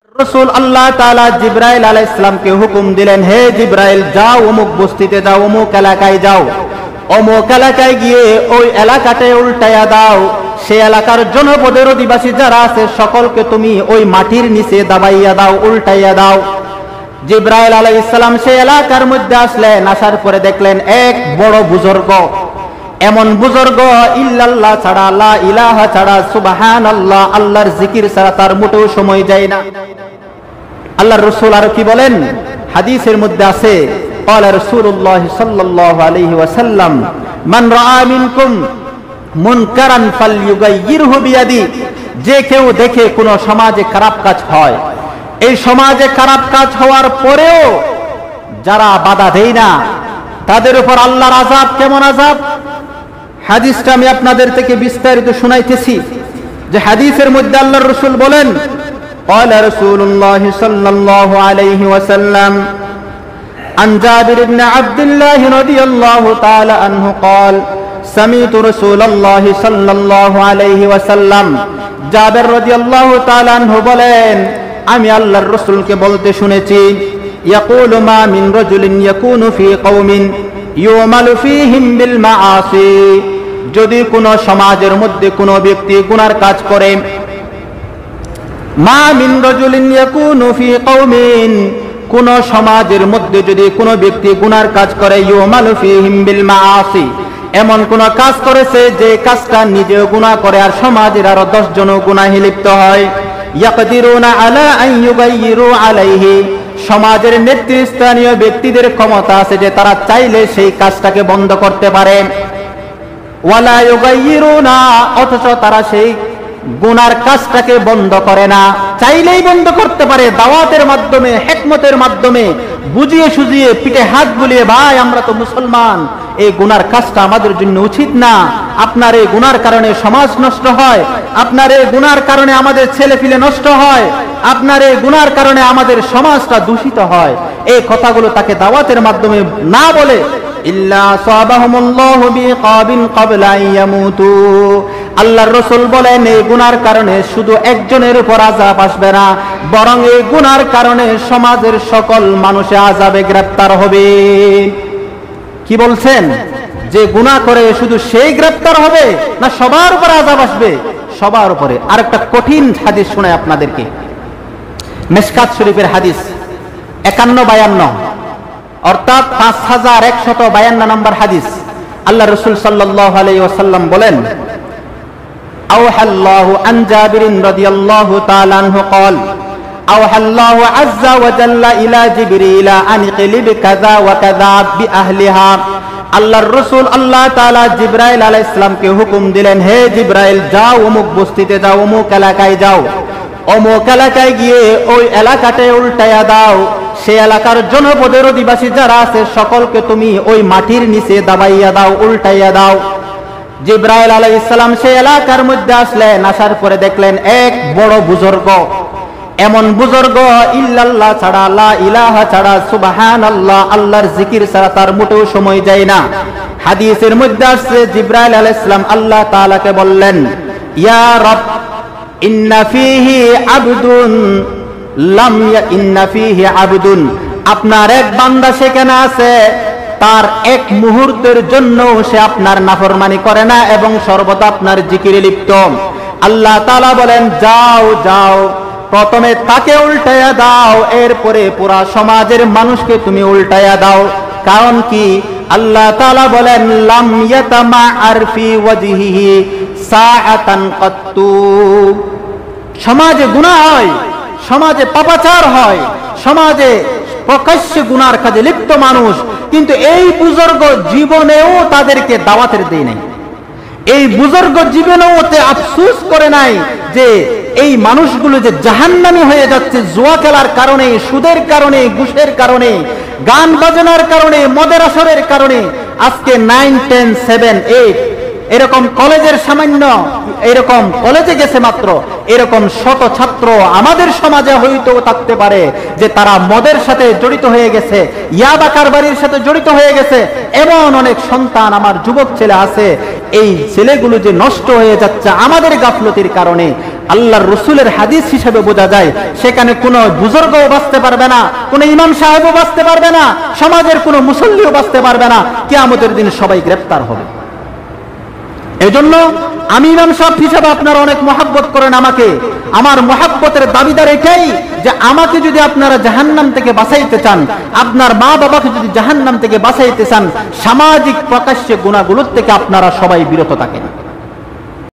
রসুল আল্লাহ তাআলা জিব্রাইল আলাইহিস সালামকে হুকুম দিলেন, হে জিব্রাইল, যাও অমুক বস্তিতে যাও, অমুক এলাকায় যাও, অমুক এলাকায় গিয়ে ওই এলাকাতে উল্টায়া দাও। সেই এলাকার জনপদের অধিবাসী যারা আছে সকলকে তুমি ওই মাটির নিচে দাবাইয়া দাও, উল্টাইয়া দাও। জিব্রাইল আলাইহিস সালাম সেই এলাকার মধ্যে আসলেন, আসার পরে দেখলেন এক বড় বুজুর্গ, এমন বুজুর্গ ইল্লাল্লাহ ছাড়া, লা ইলাহা ছাড়া, সুবহানাল্লাহ আল্লাহর জিকির ছাড়া তার মোটেও সময় যায় না। আল্লাহর রাসূল আর কি বলেন, হাদিসের মধ্যে আছে, ক্বালা রাসূলুল্লাহ সাল্লাল্লাহু আলাইহি ওয়াসাল্লাম, মান রাআ মিনকুম মুনকারান ফালইউগাইয়িরহু বিয়াদি। যে কেউ দেখে কোন সমাজে খারাপ কাজ হয়, এই সমাজে খারাপ কাজ হওয়ার পরেও যারা বাধা দেয় না, তাদের উপর আল্লাহর আযাব কেমন আযাব। হাদিসটা আমি আপনাদের থেকে বিস্তারিত শুনাইতেছি। যে হাদিসের মধ্যে আল্লাহর রাসূল বলেন, ক্বালা রাসূলুল্লাহ সাল্লাল্লাহু আলাইহি ওয়াসাল্লাম, আন জাবির ইবনে আব্দুল্লাহ রাদিয়াল্লাহু তাআলা আনহু قال سمعت رسول الله صلى الله عليه وسلم। জাবির রাদিয়াল্লাহু তাআলা আনহু বলেন, আমি আল্লাহর রাসূলকে বলতে শুনেছি, ইয়াকুলু মা মিন রাজুলিন ইয়াকুনু ফি কওমিন ইউমালু ফীহিম বিল মাআসি। যদি কোন সমাজের মধ্যে কোন ব্যক্তি গুনার কাজ করে, মা মিন রাজুলিন ইয়াকুনু ফি কওমিন, কোন সমাজের মধ্যে যদি কোন ব্যক্তি গুনার কাজ করে, ইউমালু ফীহিম বিল মাআসি, এমন কোন কাজ করেছে যে কাজটা নিজেও গুনাহ করে আর সমাজের আরো 10 জনও গুনাহে লিপ্ত হয়, ইয়াকদিরুনা আলা আন ইউগাইয়িরু আলাইহি, সমাজের নেতৃস্থানীয় ব্যক্তিদের ক্ষমতা আছে যে তারা চাইলে সেই কাজটাকে বন্ধ করতে পারে। ওয়ালা ইউগাইয়িরুনা, অথচ তারা সেই গুনার কাজটাকে বন্ধ করে না, চাইলেই বন্ধ করতে পারে, দাওয়াতের মাধ্যমে, হিকমতের মাধ্যমে, বুঝিয়ে সুজিয়ে, পিঠে হাত বুলিয়ে, ভাই আমরা তো মুসলমান, এই গুনার কাজটা আমাদের জন্য উচিত না, আপনার এই গুনার কারণে সমাজ নষ্ট হয়, আপনার এই গুনার কারণে আমাদের ছেলেপিলে নষ্ট হয়, আপনার এই গুনার কারণে আমাদের সমাজটা দূষিত হয়, এই কথাগুলো তাকে দাওয়াতের মাধ্যমে না বলে, ইল্লা সাবাহুমুল্লাহু বিকাবিন ক্বাবলা আন ইয়ামুতু, আল্লাহর রাসূল বলেন এই গুনার কারণে শুধু একজনের উপর আযাব আসবে না, বরং এই গুনার কারণে সমাজের সকল মানুষে আযাবে গ্রেফতার হবে। কি বলছেন, যে গুনাহ করে শুধু সেই গ্রেফতার হবে না সবার উপর আযাব আসবে? সবার উপরে। আরেকটা কঠিন হাদিস শোনাই আপনাদেরকে, মিশকাত শরীফের হাদিস 51-52, অর্থাৎ 5152 নম্বর হাদিস। আল্লাহ রাসূল সাল্লাল্লাহু আলাইহি ওয়াসাল্লাম বলেন, আওহাল্লাহু আন জাবিরিন রাদিয়াল্লাহু তাআলা আনহু قال আওহাল্লাহু আযজা ওয়া জাল্লা ইলা জিবরিল আন ইকলিব কাযা ওয়া কাযা বিআহলিহা। আল্লাহর রাসূল আল্লাহ তাআলা জিবরাইল আলাইহিস সালামকে হুকুম দিলেন, হে জিবরাইল, যাও অমুক বস্তিতে যাও, অমুক এলাকায় যাও, অমুক এলাকায় গিয়ে ওই এলাকাতে উল্টায়া দাও। সেই এলাকার জনপদের অধিবাসী যারা আছে সকলকে তুমি ওই মাটির নিচে দাবাইয়া দাও, উল্টাইয়া দাও। জিবরাইল আলাইহিস সালাম সেই এলাকার মধ্যে আসলেন, আসার পরে দেখলেন এক বড় বুজুর্গ, এমন বুজুর্গ ইল্লাল্লাহ ছাড়া, লা ইলাহা ছাড়া, সুবহানাল্লাহ আল্লাহর জিকির ছাড়া তার মোটেও সময় যায় না। হাদিসের মধ্যে আসছে, জিবরাইল আলাইহিস সালাম আল্লাহ তাআলাকে বললেন, ইয়া রব, ইন্না ফীহি আবদুন লাম ইন্না ফীহি আবদুন, আপনার এক বান্দা সেখানে আছে, তার এক মুহূর্তের জন্য সে আপনার নাফরমানি করে না এবং সর্বদা আপনার জিকিরে লিপ্ত। আল্লাহ তাআলা বলেন, যাও যাও, প্রথমে তাকে উল্টায়া দাও, এরপরে পুরা সমাজের মানুষকে তুমি উল্টায়া দাও। কারণ কি? আল্লাহ তাআলা বলেন, লাম ইয়াতামাআর ফি ওয়াজহিহি সাআতান কাত্তু, সমাজে গুনাহ হয়, সমাজে পাপাচার হয়, সমাজে প্রকাশ্যে গুনার কাজে লিপ্ত মানুষ, কিন্তু এই বুজুর্গ জীবনেও তাদেরকে দাওয়াতের দেয় নাই, এই বুজুর্গ জীবনেও আফসোস করে নাই যে এই মানুষগুলো যে জাহান্নামী হয়ে যাচ্ছে জুয়া খেলার কারণে, সুদের কারণে, ঘুষের কারণে, গান বাজনার কারণে, মদের আসরের কারণে। আজকে 9, 10, 7, 8 এরকম কলেজের সামান্য, এরকম কলেজে গেছে মাত্র, এরকম শত ছাত্র আমাদের সমাজে হয়তো থাকতে পারে যে তারা মদের সাথে জড়িত হয়ে গেছে, ইয়াবা কারবারির সাথে জড়িত হয়ে গেছে। এমন অনেক সন্তান আমার যুবক ছেলে আছে, এই ছেলেগুলো যে নষ্ট হয়ে যাচ্ছে আমাদের গাফলতির কারণে, আল্লাহর রসুলের হাদিস হিসেবে বোঝা যায়, সেখানে কোনো বুজুর্গও বাঁচতে পারবে না, কোনো ইমাম সাহেবও বাঁচতে পারবে না, সমাজের কোনো মুসল্লিও বাঁচতে পারবে না, কিয়ামতের দিন সবাই গ্রেফতার হবে। এজন্য আমি ইমাম সাহেব হিসেবে আপনারা অনেক মহব্বত করেন আমাকে, আমার মহব্বতের দাবিদার এটাই যে আমাকে যদি আপনারা জাহান্নাম থেকে বাঁচাইতে চান, আপনার মা বাবাকে যদি জাহান্নাম থেকে বাঁচাইতে চান, সামাজিক প্রকাশ্যে গুনাহগুলোর থেকে আপনারা সবাই বিরত থাকেন।